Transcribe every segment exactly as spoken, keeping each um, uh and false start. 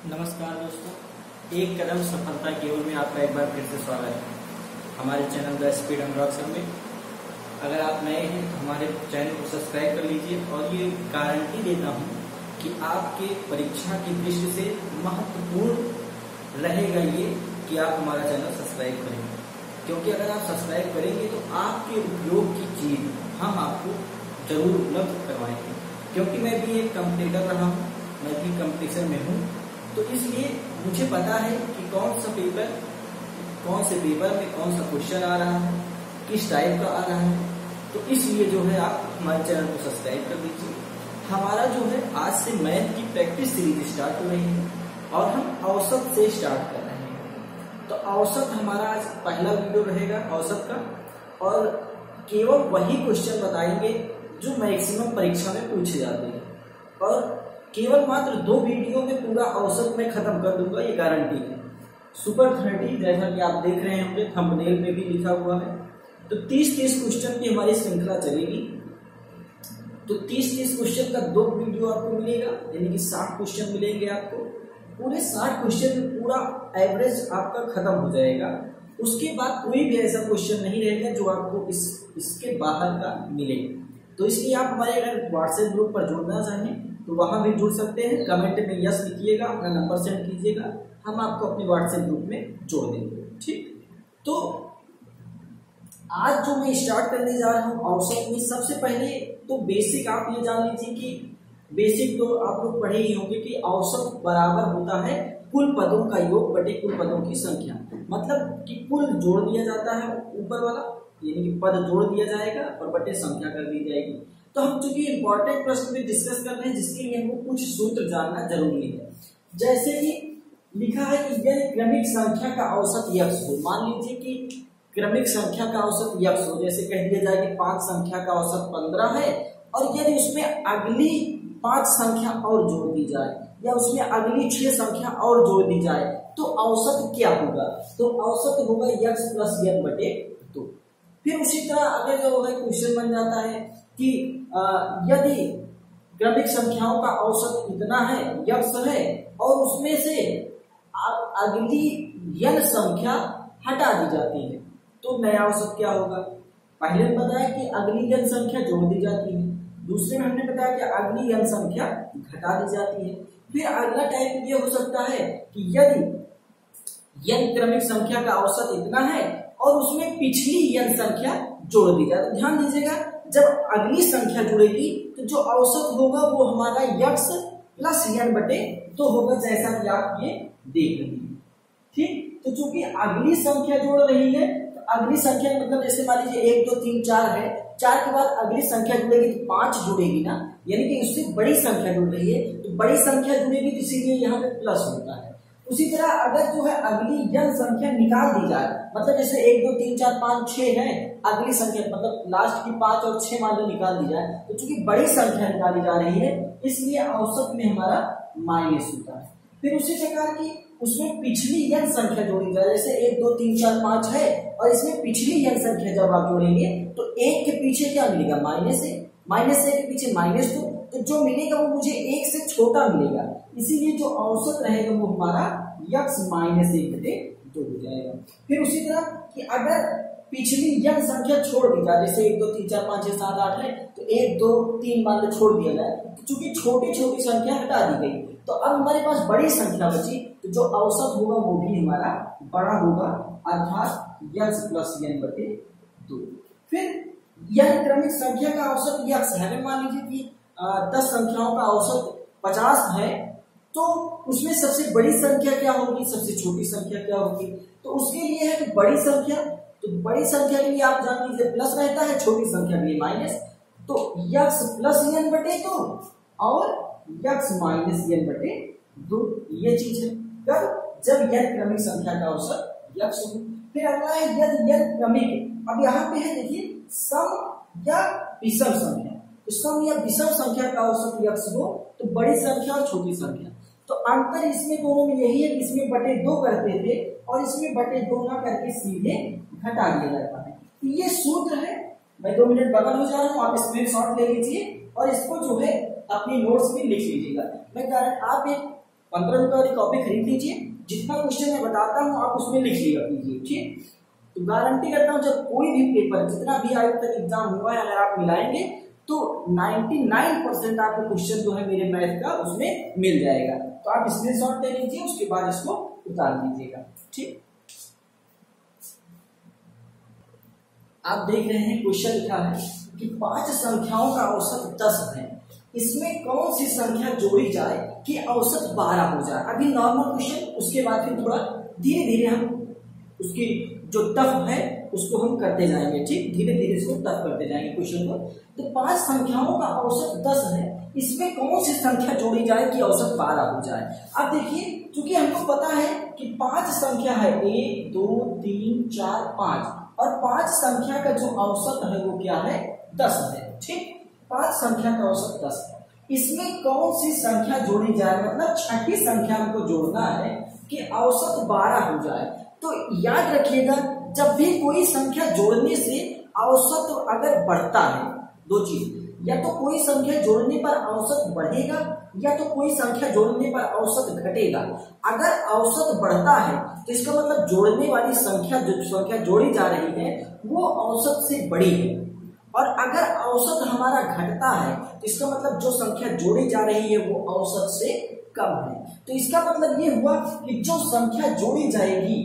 नमस्कार दोस्तों, एक कदम सफलता की ओर में आपका एक बार फिर से स्वागत है हमारे चैनल द स्पीड अनलॉक में। अगर आप नए हैं तो हमारे चैनल को सब्सक्राइब कर लीजिए और ये गारंटी देता हूँ कि आपके परीक्षा की दृष्टि से महत्वपूर्ण रहेगा ये कि आप हमारा चैनल सब्सक्राइब करेंगे, क्योंकि अगर आप सब्सक्राइब करेंगे तो आपके उपयोग की चीज हम आपको जरूर उपलब्ध करवाएंगे। क्योंकि मैं भी एक कॉम्पिटिटर रहा हूँ, मैं भी कंपटीशन में हूँ, तो इसलिए मुझे पता है कि कौन सा पेपर कौन से पेपर में कौन सा क्वेश्चन आ रहा है, किस टाइप का आ रहा है। तो इसलिए जो है आप हमारे चैनल को सब्सक्राइब कर दीजिए। हमारा जो है आज से मैथ की प्रैक्टिस सीरीज स्टार्ट हो रही है और हम औसत से स्टार्ट कर रहे हैं। तो औसत हमारा आज पहला वीडियो रहेगा औसत का, और केवल वही क्वेश्चन बताएंगे जो मैक्सिमम परीक्षा में पूछे जाते हैं, और केवल मात्र दो वीडियो में पूरा औसत में खत्म कर दूंगा, ये गारंटी है। सुपर थर्टी जैसा कि आप देख रहे होंगे थंबनेल में भी लिखा हुआ है। तो तीस तीस क्वेश्चन की हमारी श्रृंखला चलेगी। तो तीस तीस क्वेश्चन का दो वीडियो आपको मिलेगा, यानी कि साठ क्वेश्चन मिलेंगे आपको। पूरे साठ क्वेश्चन में पूरा एवरेज आपका खत्म हो जाएगा। उसके बाद कोई भी ऐसा क्वेश्चन नहीं रहेगा जो आपको इस इसके बाहर का मिले। तो इसलिए आप हमारे अगर व्हाट्सएप ग्रुप पर जुड़ना चाहें तो वहां भी जुड़ सकते हैं। कमेंट में यस लिखिएगा, अपना नंबर सेंड कीजिएगा, हम आपको अपने व्हाट्सएप ग्रुप में जोड़ देंगे। ठीक, तो आज जो मैं स्टार्ट करने जा रहा हूँ औसत में, सबसे पहले तो बेसिक आप ये जान लीजिए कि बेसिक तो आप लोग पढ़े ही होंगे कि औसत बराबर होता है कुल पदों का योग बटे कुल पदों की संख्या। मतलब कि कुल जोड़ दिया जाता है ऊपर वाला, यानी कि पद जोड़ दिया जाएगा और बटे संख्या कर दी जाएगी। तो हम चूंकि इंपॉर्टेंट प्रश्न में डिस्कस कर रहे हैं, जिसके लिए हमको कुछ सूत्र जानना जरूरी है। जैसे कि लिखा है कि यदि क्रमिक संख्या का औसत यक्स हो, मान लीजिए कि क्रमिक संख्या का औसत यक्स हो, जैसे कह दिया जाए कि पांच संख्या का औसत पंद्रह है, और यदि उसमें अगली पांच संख्या और जोड़ दी जाए या उसमें अगली छह संख्या और जोड़ दी जाए तो औसत क्या होगा? तो औसत होगा यक्स प्लस यन बटे दो। फिर उसी तरह अगर जो है क्वेश्चन बन जाता है कि यदि क्रमिक संख्याओं का औसत इतना है, यक्स है, और उसमें से अगली यन संख्या हटा दी जाती है तो नया औसत क्या होगा? पहले में बताया कि अगली यन संख्या जोड़ दी जाती है, दूसरे में हमने बताया कि अगली यन संख्या घटा दी जाती है। फिर अगला टाइप ये हो सकता है कि यदि यन क्रमिक संख्या का औसत इतना है और उसमें पिछली यन संख्या जोड़ दी जाए। तो ध्यान दीजिएगा, जब अगली संख्या जुड़ेगी तो जो औसत होगा वो हमारा यक्स प्लस यन बटे दो होगा, जैसा कि आप ये देख रहे हैं। ठीक, तो चूंकि अगली संख्या जोड़ रही है तो अगली संख्या मतलब जैसे मान लीजिए एक दो तीन चार है, चार के बाद अगली संख्या जुड़ेगी तो पांच जुड़ेगी ना, यानी कि उससे बड़ी संख्या जुड़ रही है तो बड़ी संख्या जुड़ेगी, तो इसीलिए यहाँ पे प्लस होता है। उसी तरह अगर जो है अगली यन संख्या निकाल दी जाए, मतलब जैसे एक दो तीन चार पाँच छह है, अगली संख्या मतलब लास्ट की पांच और छह मान लो निकाल दी जाए, तो चूंकि बड़ी संख्या निकाली जा रही है इसलिए औसत में हमारा माइनस होता है। फिर उसी प्रकार की उसमें पिछली यन संख्या जोड़ी जाए, जैसे एक दो तीन चार पांच है और इसमें पिछली यन संख्या जब आप जोड़ेंगे तो एक के पीछे क्या मिलेगा? माइनस एक, माइनस एक के पीछे माइनस दो, तो जो मिलेगा वो मुझे एक से छोटा मिलेगा, इसीलिए जो औसत रहेगा वो हमारा यक्स माइनस एक बटे दो हो जाएगा। फिर उसी तरह कि अगर पिछली यन संख्या छोड़ दी जाए, जैसे एक दो तीन चार पांच छह सात आठ है तो एक दो तीन मान लो छोड़ दिया जाए, तो चूंकि छोटी छोटी संख्या हटा दी गई तो अब हमारे पास बड़ी संख्या बची, तो जो औसत होगा वो भी हमारा बड़ा होगा, अर्थात यक्स प्लस यन बटे दो। फिर यन क्रमिक संख्या का औसत यक्स है, मान लीजिए कि दस संख्याओं का औसत पचास है, तो उसमें सबसे बड़ी संख्या क्या होगी, सबसे छोटी संख्या क्या होगी? तो उसके लिए है कि बड़ी संख्या, तो बड़ी संख्या के लिए आप जान लीजिए प्लस रहता है, छोटी संख्या के लिए माइनस। तो यक्स प्लस यन बटे दो और यक्स माइनस यन बटे दो, ये चीज है कब? जब यन क्रमिक संख्या का औसत यक्स हो। फिर अगला है यदि यन क्रमिक, अब यहाँ पे है देखिए सम या विषम संख्या, तो सम या विषम संख्या का औसत यक्स हो तो बड़ी संख्या और छोटी संख्या। तो अंतर इसमें दोनों में यही है कि इसमें बटे दो करते थे और इसमें बटे दो ना करके सीधे घटा दिया जाता है। तो ये सूत्र है, मैं दो मिनट बगल हो जा रहा हूँ, आप स्क्रीनशॉट ले लीजिए और इसको जो है अपनी नोट्स में लिख लीजिएगा। मैं आप एक पंद्रह रुपए वाली कॉपी खरीद लीजिए, जितना क्वेश्चन मैं बताता हूँ आप उसमें लिख लिया कीजिए, ठीक। तो गारंटी करता हूँ जब कोई भी पेपर जितना भी आज तक एग्जाम हुआ है अगर आप मिलाएंगे तो निन्यानवे परसेंट आपको क्वेश्चन जो है मेरे मैथ का उसमें मिल जाएगा। तो आप स्क्रीनशॉट ले लीजिए, उसके बाद इसको उतार दीजिएगा, ठीक। आप देख रहे हैं क्वेश्चन लिखा है कि पांच संख्याओं का औसत दस है, इसमें कौन सी संख्या जोड़ी जाए कि औसत बारह हो जाए। अभी नॉर्मल क्वेश्चन, उसके बाद फिर थोड़ा धीरे धीरे हम उसकी जो टफ है उसको हम करते जाएंगे, ठीक। धीरे धीरे इसको टफ करते जाएंगे क्वेश्चन को। तो पांच संख्याओं का औसत दस है, इसमें कौन सी संख्या जोड़ी जाए कि औसत बारह हो जाए। अब देखिए, क्योंकि हमको पता है कि पांच संख्या है, एक दो तीन चार पांच, और पांच संख्या का जो औसत है वो क्या है, दस है, ठीक। पांच संख्या का औसत दस है, इसमें कौन सी संख्या जोड़ी जाए, मतलब छठी संख्या हमको जोड़ना है कि औसत बारह हो जाए। तो याद रखिएगा, जब भी कोई संख्या जोड़ने से औसत अगर बढ़ता है, दो चीज, या तो कोई संख्या जोड़ने पर औसत बढ़ेगा या तो कोई संख्या जोड़ने पर औसत घटेगा। अगर औसत बढ़ता है तो इसका मतलब जोड़ने वाली संख्या, जो संख्या जोड़ी जा रही है वो औसत से बड़ी है, और अगर औसत हमारा घटता है तो इसका मतलब जो संख्या जोड़ी जा रही है वो औसत से कम है। तो इसका मतलब ये हुआ कि जो संख्या जोड़ी जाएगी,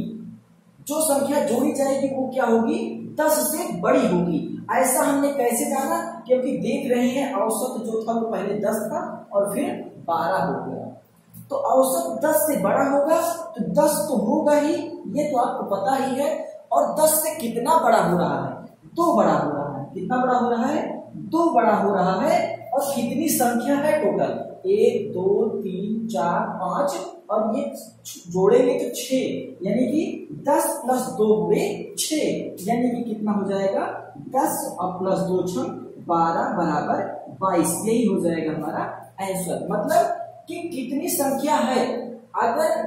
जो संख्या जोड़ी जाएगी वो क्या होगी, दस से बड़ी होगी। ऐसा हमने कैसे जाना, क्योंकि देख रहे हैं औसत जो था वो पहले दस था और फिर बारह हो गया, तो औसत दस से बड़ा होगा, तो दस तो होगा ही, ये तो आपको पता ही है। और दस से कितना बड़ा हो रहा है, दो बड़ा हो रहा है। कितना बड़ा हो रहा है, दो बड़ा हो रहा है। और कितनी संख्या है टोटल, एक दो तीन चार पांच, और ये जोड़ेंगे तो छह, यानी कि दस प्लस दो हुए छह, यानी कि कितना हो जाएगा, दस और प्लस दो छह बारह बराबर बाईस, यही हो जाएगा हमारा आंसर। मतलब कि कितनी संख्या है, अगर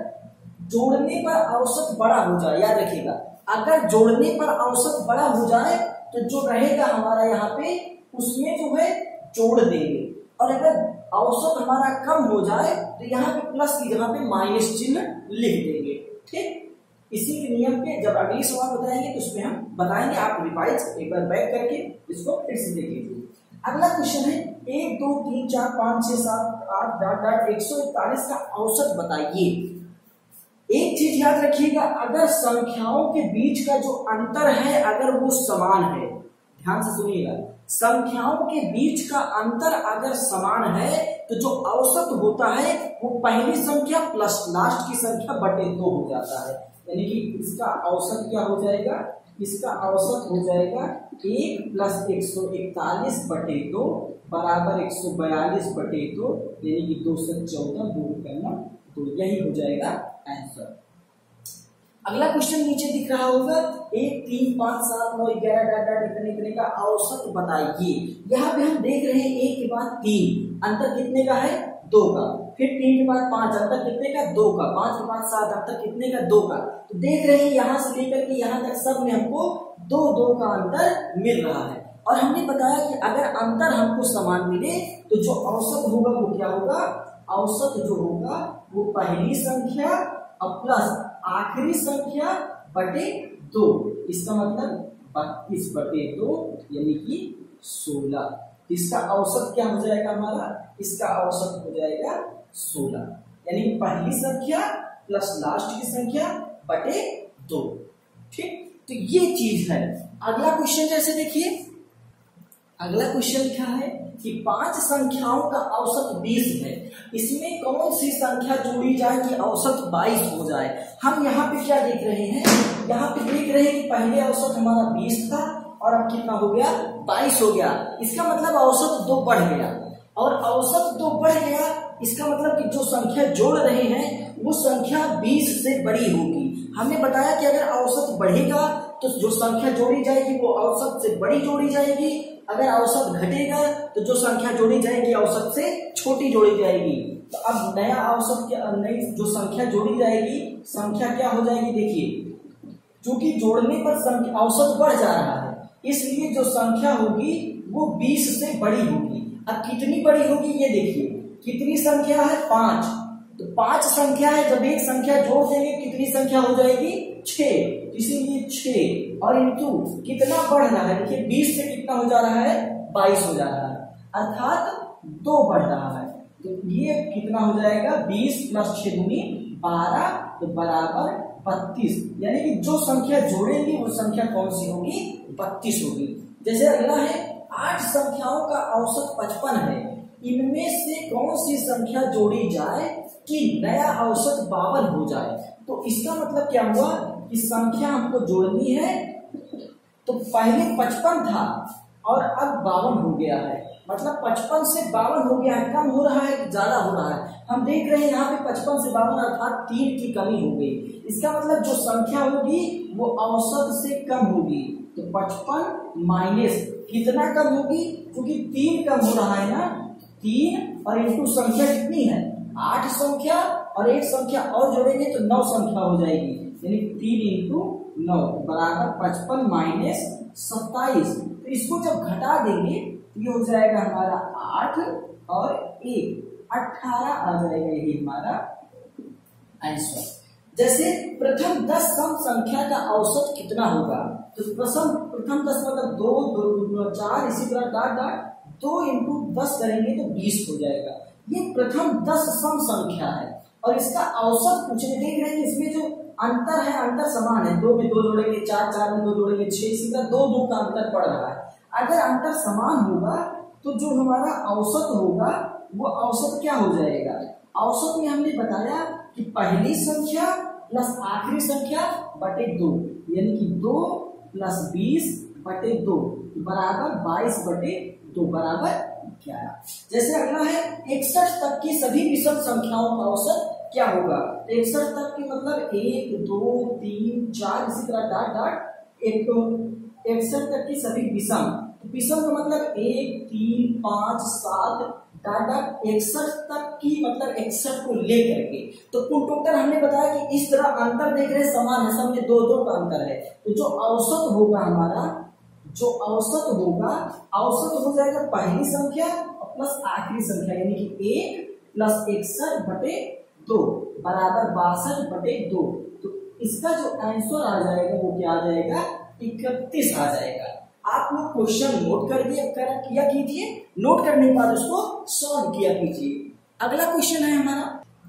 जोड़ने पर औसत बड़ा हो जाए, याद रखिएगा, अगर जोड़ने पर औसत बड़ा हो जाए तो जो रहेगा हमारा यहाँ पे उसमें जो है जोड़ देंगे, और अगर औसत हमारा कम हो जाए तो यहाँ पे प्लस की जगह पे माइनस चिन्ह लिख देंगे, ठीक। इसी के नियम पे जब अगली सवाल बताएंगे तो उसमें हम बताएंगे, आप रिवाइज एक बार बैक करके इसको फिर से देख लीजिए। अगला क्वेश्चन है, एक दो तीन चार पाँच छह सात आठ डाट डाट एक सौ इकतालीस का औसत बताइए। एक चीज याद रखिएगा, अगर संख्याओं के बीच का जो अंतर है अगर वो समान है, ध्यान से सुनिएगा, संख्याओं के बीच का अंतर अगर समान है तो जो औसत होता है वो पहली संख्या प्लस लास्ट की संख्या बटे दो हो जाता है, यानी कि इसका औसत क्या हो जाएगा, इसका औसत हो जाएगा एक प्लस एक सौ इकतालीस बटे दो बराबर एक सौ बयालीस बटे दो, यानी कि दो सौ चौदह दूर करना, तो यही हो जाएगा आंसर। अगला क्वेश्चन नीचे दिख रहा होगा, एक तीन पांच सात नौ ग्यारह डाट डाट इतने इतने का औसत बताइए। यहाँ पे हम देख रहे हैं एक के बाद तीन, अंतर कितने का है, दो का, फिर तीन के बाद पांच, अंतर कितने का, दो का, पांच के बाद सात, अंतर कितने का, दो का। तो देख रहे हैं यहाँ से लेकर के यहाँ तक सब में हमको दो दो का अंतर मिल रहा है, और हमने बताया कि अगर अंतर हमको समान मिले तो जो औसत होगा वो क्या होगा, औसत जो होगा वो पहली संख्या और प्लस आखिरी संख्या बटे दो, इसका मतलब बत्तीस बटे दो यानी कि सोलह। इसका औसत क्या हो जाएगा हमारा, इसका औसत हो जाएगा सोलह, यानी पहली संख्या प्लस लास्ट की संख्या बटे दो, ठीक। तो ये चीज है। अगला क्वेश्चन जैसे देखिए, अगला क्वेश्चन लिखा है कि पांच संख्याओं का औसत बीस है, इसमें कौन सी संख्या जोड़ी जाए कि औसत बाईस हो जाए। हम यहाँ पे क्या देख रहे हैं, यहाँ पे देख रहे हैं कि पहले औसत हमारा बीस था और अब कितना हो गया, बाईस हो गया। इसका मतलब औसत दो बढ़ गया, और औसत दो बढ़ गया इसका मतलब कि जो संख्या जोड़ रहे हैं वो संख्या बीस से बड़ी होगी। हमने बताया कि अगर औसत बढ़ेगा तो जो संख्या जोड़ी जाएगी वो औसत से बड़ी जोड़ी जाएगी, अगर औसत घटेगा तो जो संख्या जोड़ी जाएगी औसत से छोटी जोड़ी जाएगी। तो अब नया औसत क्या, नई जो संख्या जोड़ी जाएगी संख्या क्या हो जाएगी, देखिए क्योंकि जोड़ने पर संख्या औसत बढ़ जा रहा है इसलिए जो संख्या होगी वो बीस से बड़ी होगी। अब कितनी बड़ी होगी ये देखिए, कितनी संख्या है, पांच, तो पांच संख्या है, जब एक संख्या जोड़ देंगे कितनी संख्या हो जाएगी, छह, इसीलिए छह और इंटू कितना बढ़ रहा है, देखिए बीस से कितना हो जा रहा है, बाईस हो जा रहा है, अर्थात दो बढ़ रहा है। तो ये कितना हो जाएगा, बीस प्लस छह दूनी बारह, तो बराबर बत्तीस, यानी कि जो संख्या जोड़ेंगे वो संख्या कौन सी होगी, बत्तीस होगी। जैसे अगला है, आठ संख्याओं का औसत पचपन है, इनमें से कौन सी संख्या जोड़ी जाए कि नया औसत बावन हो जाए। तो इसका मतलब क्या हुआ कि संख्या हमको जोड़नी है, तो पहले पचपन था और अब बावन हो गया है, मतलब पचपन से बावन हो गया है, कम हो रहा है कि ज्यादा हो रहा है। हम देख रहे हैं यहाँ पे पचपन से बावन अर्थात तीन की कमी हो गई। इसका मतलब जो संख्या होगी वो औसत से कम होगी, तो पचपन माइनस कितना कम होगी, क्योंकि तीन कम हो रहा है ना, तीन और इंटू संख्या कितनी है, आठ संख्या और एक संख्या और जोड़ेंगे तो नौ संख्या हो जाएगी, यानी तीन इंटू नौ बराबर पचपन माइनस सत्ताईस। तो इसको जब घटा देंगे तो ये हो जाएगा हमारा आठ और एक अठारह आ जाएगा, यही हमारा आंसर। जैसे प्रथम दस सम संख्या का औसत कितना होगा, तो प्रथम प्रथम दस मतलब दो, दो चार, इसी तरह डाट डाट दो इंटू दस करेंगे तो बीस हो जाएगा। ये प्रथम दस सम संख्या है और इसका औसत पूछने, देख रहे हैं इसमें जो अंतर है, अंतर समान है, दो में दो जोड़ेंगे चार, चार में दो जोड़ेंगे छह, इसी तरह दो दो का अंतर पड़ रहा है। अगर अंतर समान होगा तो जो हमारा औसत होगा वो औसत क्या हो जाएगा, औसत में हमने बताया कि पहली संख्या प्लस आखिरी संख्या बटे दो, यानी कि दो प्लस बीस बटे दो बराबर बाईस बटे दो बराबर ग्यारह। जैसे अगला है, इकसठ तक की सभी विषम संख्याओं का औसत क्या होगा। इकसठ तक की मतलब एक, दो, तीन, चार, इसी तरह डाट डाट एक तो इकसठ तक की सभी विषम, विषम का मतलब एक, तीन, पांच, सात, डाटा इकसठ तक की मतलब इकसठ को लेकर के, तो कुल टोटल हमने बताया कि इस तरह अंतर देख रहे हैं समान है, सब में दो दो का अंतर है। तो जो औसत होगा हमारा, जो औसत होगा, औसत हो जाएगा पहली संख्या प्लस आखिरी संख्या, यानी कि एक प्लस इकसठ बटे दो बराबर बासठ बटे दो। तो इसका जो आंसर आ जाएगा वो क्या आ जाएगा, इकतीस आ जाएगा। आप लोग क्वेश्चन नोट कर दिया कर किया कीजिए, नोट करने के बाद उसको सॉल्व किया कीजिए। अगला क्वेश्चन है हमारा,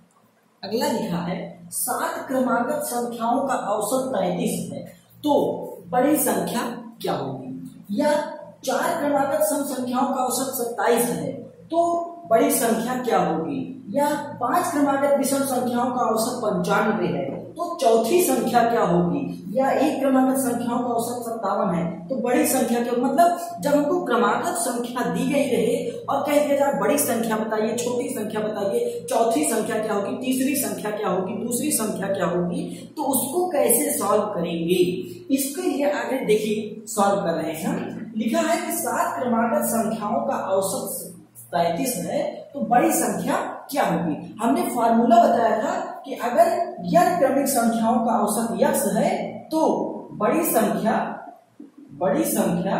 अगला लिखा है सात क्रमागत संख्याओं का औसत पैंतीस है, तो बड़ी संख्या क्या होगी। या चार क्रमागत सम संख्याओं का औसत सत्ताईस है, तो बड़ी संख्या क्या होगी। या पांच क्रमागत विषम संख्याओं का औसत पंचानवे है, तो चौथी संख्या क्या होगी। या एक क्रमागत संख्याओं का औसत सत्तावन है, तो बड़ी संख्या क्या, मतलब जब हमको क्रमागत संख्या दी गई रहे और कह दिया जाए बड़ी संख्या बताइए, छोटी संख्या बताइए, चौथी संख्या क्या होगी, तीसरी संख्या क्या होगी, दूसरी संख्या क्या होगी, तो उसको कैसे सॉल्व करेंगे। इसके लिए आगे देखिए सॉल्व कर रहे हैं हम। लिखा है कि सात क्रमागत संख्याओं का औसत पैंतीस है, तो बड़ी संख्या क्या होगी। हमने फॉर्मूला बताया था कि अगर यह क्रमिक संख्याओं का औसत यक्स है तो बड़ी संख्या बड़ी संख्या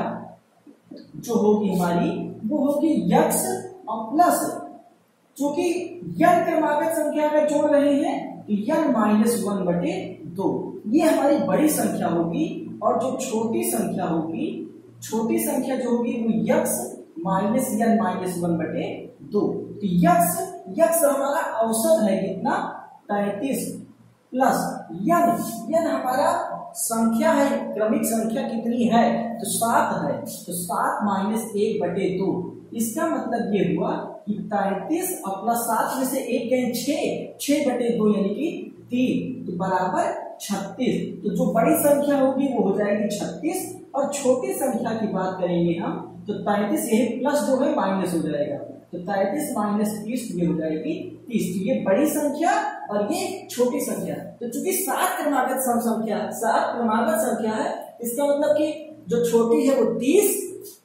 जो होगी हमारी वो होगी यक्स और प्लस, क्योंकि यन क्रमागत संख्या अगर जोड़ रहे हैं तो यन माइनस वन बटे दो, ये हमारी बड़ी संख्या होगी। और जो छोटी संख्या होगी, छोटी संख्या जो होगी वो x minus n minus one बटे दो। तो यक्स यक्स हमारा औसत है कितना, पैंतीस, प्लस यन यन हमारा संख्या है, क्रमिक संख्या कितनी है, तो सात है, तो सात माइनस एक बटे दो। इसका मतलब ये हुआ कि पैंतीस और प्लस सात में से एक गए छह, छह बटे दो यानी कि तीन, तो बराबर छत्तीस। तो जो बड़ी संख्या होगी वो हो जाएगी छत्तीस, और छोटी संख्या की बात करेंगे हम तो पैंतीस, यही प्लस जो है माइनस हो जाएगा, तो पैंतीस माइनस तीस ये हो जाएगी तीस। तो ये बड़ी संख्या और ये छोटी संख्या। तो चूंकि सात क्रमागत सम संख्या सात क्रमागत संख्या है, इसका मतलब कि जो छोटी है वो तीस,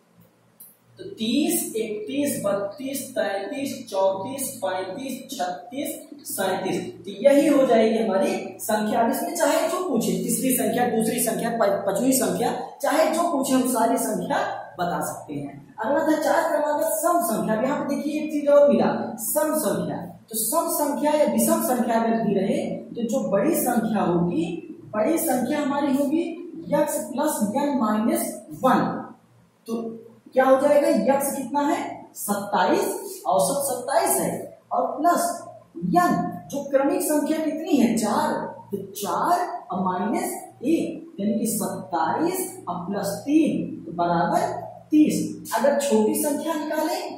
तो तीस, इकतीस, बत्तीस, तैतीस, चौतीस, पैंतीस, छत्तीस, सैंतीस, तो यही हो जाएगी हमारी संख्या। अब इसमें चाहे जो पूछे, तीसरी संख्या, दूसरी संख्या, पांचवी संख्या, चाहे जो पूछे हम सारी संख्या बता सकते हैं। अगला था चार क्रमागत सम संख्या। यहाँ पे देखिए एक चीज और मिला, सम संख्या। तो सम संख्या या विषम संख्या अगर दी रहे तो जो बड़ी संख्या होगी, बड़ी संख्या हमारी होगी x plus n minus one. तो क्या हो जाएगा, x कितना है सत्ताईस, औसत सत्ताईस है, और प्लस n जो क्रमिक संख्या कितनी है चार, तो चार और माइनस एक यानी कि सत्ताईस और प्लस तीन तो बराबर तीस। अगर छोटी संख्या निकालें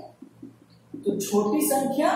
तो छोटी संख्या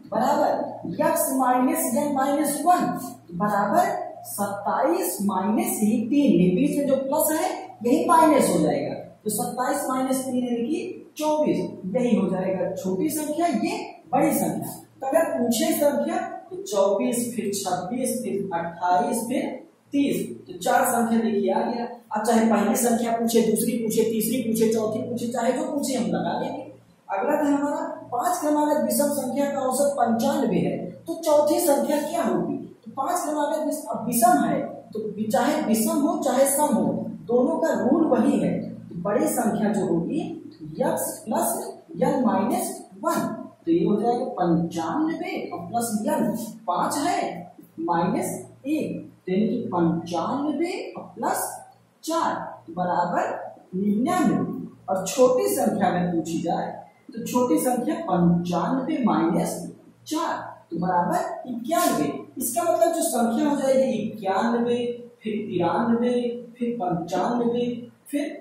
बराबर x minus n minus one बराबर सत्ताईस माइनस ही तीन, ये बीच में जो प्लस है यही माइनस हो जाएगा, तो सत्ताईस माइनस तीन यानी कि चौबीस, यही हो जाएगा छोटी संख्या, ये बड़ी संख्या। तो अगर पूछे संख्या तो चौबीस, फिर छब्बीस, फिर अट्ठाईस, फिर तीस, तो चार संख्या देखिए आ गया। अब चाहे पहली संख्या पूछे, दूसरी पूछे, तीसरी पूछे, चौथी पूछे, चाहे जो पूछे हम लगा लेंगे। अगला था हमारा पांच क्रमागत विषम संख्या का औसत पंचानवे है, तो चौथी संख्या क्या होगी, तो पांच क्रमागत विषम है तो चाहे विषम हो चाहे सम हो, दोनों का रूल वही है। तो बड़ी संख्या जो होगी x plus n minus one, तो ये हो जाएगा पंचानवे और प्लस एन पांच है माइनस एक, तो यानी कि पंचानवे और प्लस चार बराबर निन्यानवे। और छोटी संख्या में पूछी जाए तो छोटी संख्या पंचानवे माइनस चार तो बराबर इक्यानवे। इसका मतलब जो संख्या हो जाएगी इक्यानवे, फिर तिरानवे, फिर पंचानवे, फिर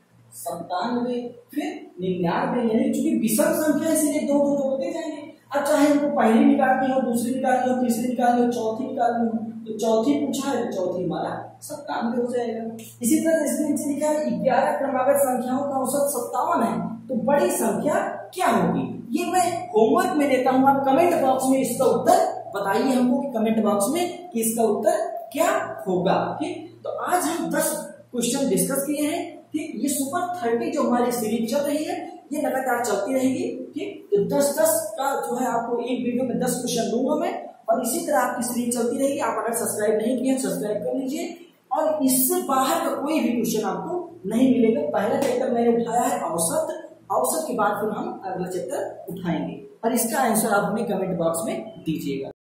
सत्तानवे, फिर निन्यानवे, यानी चूंकि विषम संख्या इसीलिए दो दो जोड़ते जाएंगे। अब चाहे हमको पहली निकालनी हो, दूसरी निकालनी हो, तीसरी निकालनी हो, चौथी निकालनी हो, तो चौथी पूछा है तो चौथी हमारा सत्तानवे हो जाएगा। इसी तरह इसमें नीचे लिखा है ग्यारह क्रमागत संख्याओं का औसत सत्तावन है, तो बड़ी संख्या क्या होगी, ये मैं होमवर्क में देता हूँ, आप कमेंट बॉक्स में इसका उत्तर बताइए हमको कि कमेंट बॉक्स में कि इसका उत्तर क्या होगा। ठीक, तो आज हम दस क्वेश्चन डिस्कस किए हैं। ठीक, ये सुपर थर्टी जो हमारी सीरीज चल रही है ये लगातार चलती रहेगी। ठीक, तो दस दस का जो है आपको एक वीडियो में दस क्वेश्चन दूंगा मैं, और इसी तरह आपकी सीरीज चलती रहेगी। आप अगर सब्सक्राइब नहीं किए सब्सक्राइब कर लीजिए, और इससे बाहर का कोई भी क्वेश्चन आपको नहीं मिलेगा। पहला चैप्टर मैंने उठाया है औसत, औसत के बाद फिर हम अगला चैप्टर उठाएंगे, और इसका आंसर आप हमें कमेंट बॉक्स में दीजिएगा।